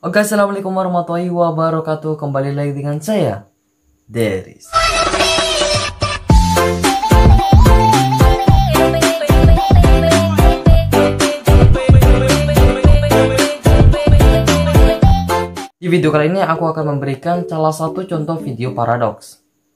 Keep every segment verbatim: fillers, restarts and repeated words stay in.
Oke, assalamualaikum warahmatullahi wabarakatuh. Kembali lagi dengan saya, Deris. Di video kali ini aku akan memberikan salah satu contoh video paradoks.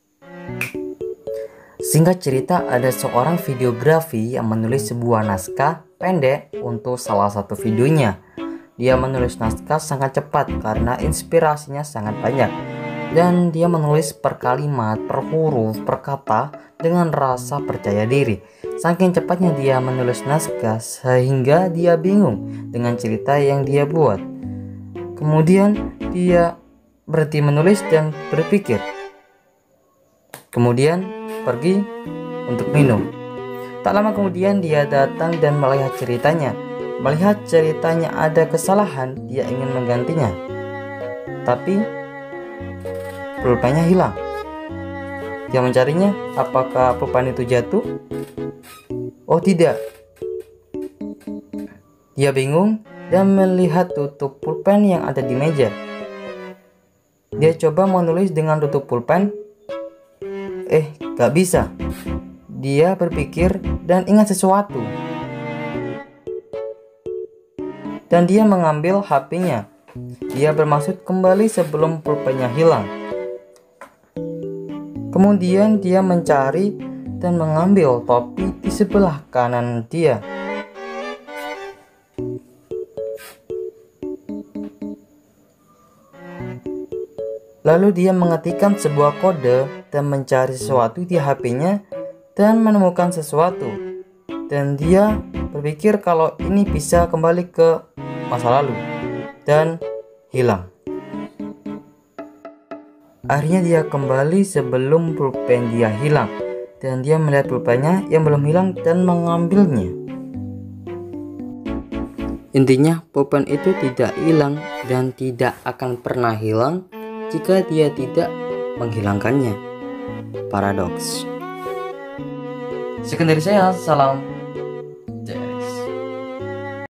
Singkat cerita, ada seorang videografi yang menulis sebuah naskah pendek untuk salah satu videonya. Dia menulis naskah sangat cepat karena inspirasinya sangat banyak. Dan dia menulis per kalimat, per huruf, per kata dengan rasa percaya diri. Saking cepatnya dia menulis naskah sehingga dia bingung dengan cerita yang dia buat. Kemudian dia berhenti menulis dan berpikir. Kemudian pergi untuk minum. Tak lama kemudian dia datang dan melihat ceritanya. Melihat ceritanya ada kesalahan, dia ingin menggantinya. Tapi pulpennya hilang. Dia mencarinya, apakah pulpen itu jatuh? Oh tidak. Dia bingung dan melihat tutup pulpen yang ada di meja. Dia coba menulis dengan tutup pulpen. Eh, gak bisa. Dia berpikir dan ingat sesuatu. Dan dia mengambil H P-nya. Dia bermaksud kembali sebelum pulpennya hilang. Kemudian dia mencari dan mengambil topi di sebelah kanan dia. Lalu dia mengetikkan sebuah kode dan mencari sesuatu di H P-nya dan menemukan sesuatu. Dan dia berpikir kalau ini bisa kembali ke masa lalu dan hilang. Akhirnya dia kembali sebelum pulpen dia hilang dan dia melihat pulpennya yang belum hilang dan mengambilnya. Intinya pulpen itu tidak hilang dan tidak akan pernah hilang jika dia tidak menghilangkannya. Paradoks. Sekian dari saya, salam